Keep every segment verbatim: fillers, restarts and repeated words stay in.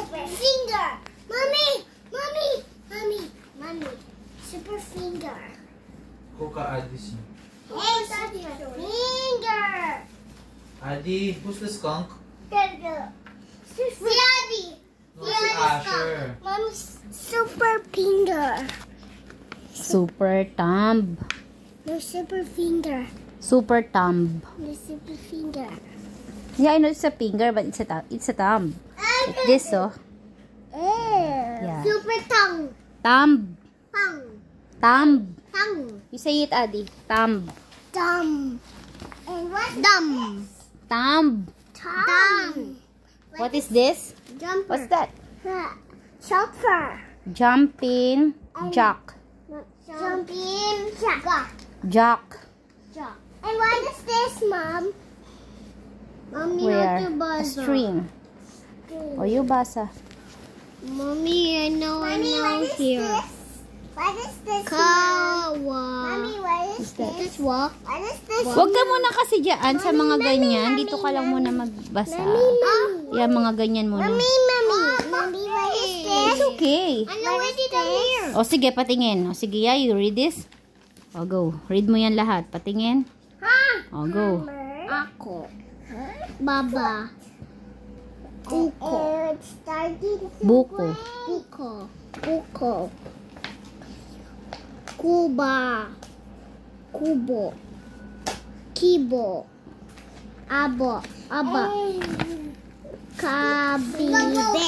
super finger. Mommy, mommy, mommy, mommy. Super finger. Kuka Adis. Hey, super finger. Adi, who's the skunk? Si Adi. No, si Asher. Mommy, super finger. Super thumb. No super finger. Super thumb. No super finger. Yeah, I know it's a finger, but it's a thumb. It's a thumb. Like this, oh. Yeah. Super tongue. Thumb. Tongue. Thumb. Tongue. You say it, Adi. Thumb. Dumb. And what's dumb? Thumb. Dumb. What is this? Jumper. What's that? Jumper. Jumping jack. Jumping jack. Jack. Jack. And what is this, Mom? Mommy, Where? not to A buzzer. string. O, you basa. Mommy, I know, I know here. This? What is this? Kawa. Mommy, what is that? this? What? What is this? Huwag ka muna kasi dyan sa mga ganyan. Dito ka lang muna magbasa. Yan, mga ganyan muna. Mommy, mommy. Mommy, what is this? It's okay. I know what it is. O, sige, patingin. O, sige, yeah, you read this. O, go. Read mo yan lahat. Patingin. Ha? O, go. Ako. Baba. Uko. Buko. Buko. Buko. Kuba. Kubo. Kibo. Abo. Aba. Kabibe.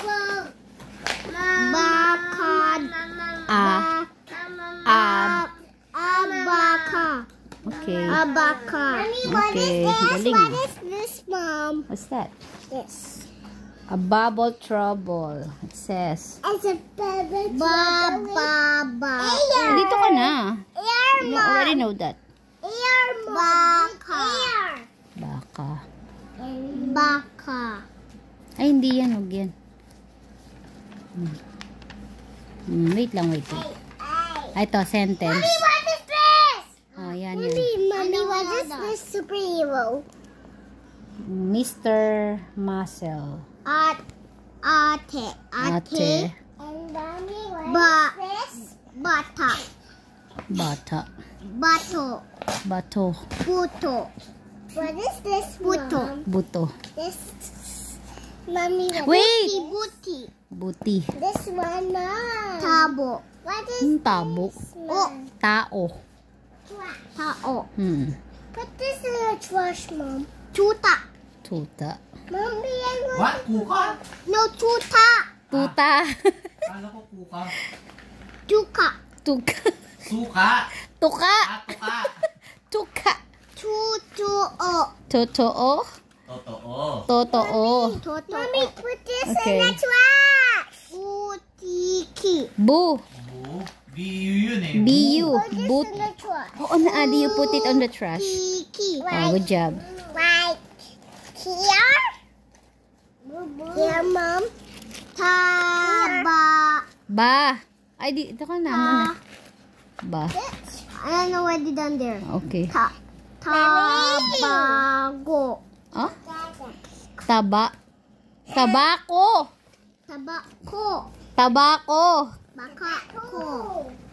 Bakad. Ah. Ab. Abaka. Okay. Abaka. Okay. Galing. What is this, Mom? What's that? This. A bubble trouble. It says. It's a baby. Ba ba ba. Dito ka na. Ear, You Mom. already know that. Ear, Baka. Baka. Baka. Ay, hindi yan. Huwag yan. Hmm. Hmm, wait lang, wait lang. Ay, ito, sentence. Mommy, what is this? Oh, yan, Mommy, yan. Mommy, what is this superhero? Mister Muscle. At, ate, Ate. And Mommy, what is this? Bata. Bata. Bato. Bato. Buto. What is this? Buto. Buto. This. Mommy, what Wait. is buti? Buti. This one, Mom. Tabo. What is Hmm, tabo. Oh. Tao. Tao. Hmm. Put this in the trash, Mom. Tuta. Tuta. Mommy, I want... What? Kuka? No, tuta. Tuta. Kala ko kuka. Tuka. Tuka. Suka. Tuka. Ah, tuka. Tuka. Tutuo. Totoo. Totoo. Totoo. Toto. Mommy, put this Okay. in the trash. Butiki. Bu. Bu. B U yun eh. B U. Put this But. in the trash. Oo na, Adi. You put it on the trash. Tiki. Oh, good job. Right here. Here, Mom. Taba. Ba. Ay, di, ito ka na muna. Ba. I don't know what you done there. Okay. Ta. Tabago. Oh? Taba. Tabako. Tabako. Tabako. Bakako.